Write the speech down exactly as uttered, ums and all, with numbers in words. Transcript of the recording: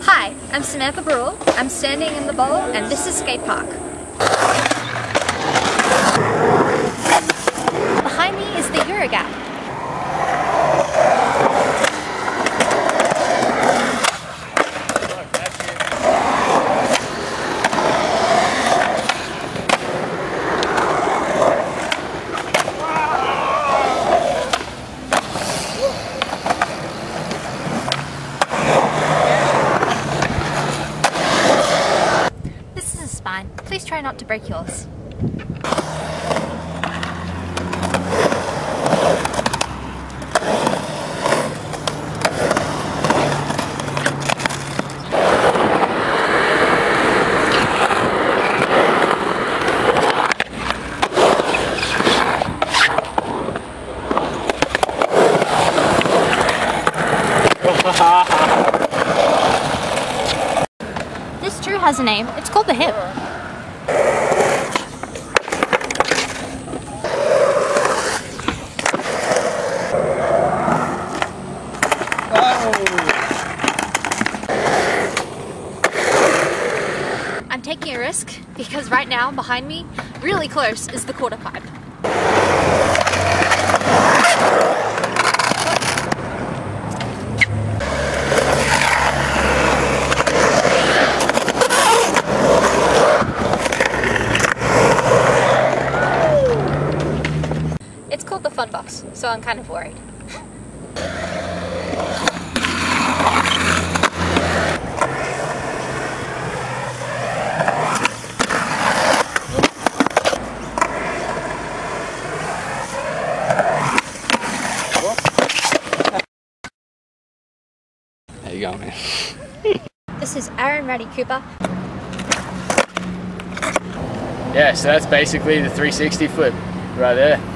Hi, I'm Samantha Brule. I'm standing in the bowl and this is skate park. Behind me is the Eurogap. Please try not to break yours. This true has a name. It's called the hip. I'm taking a risk because right now, behind me, really close, is the quarter pipe. It's called the fun box, so I'm kind of worried. There you go, man. This is Aaron Ratty Cooper. Yeah, so that's basically the three sixty flip right there.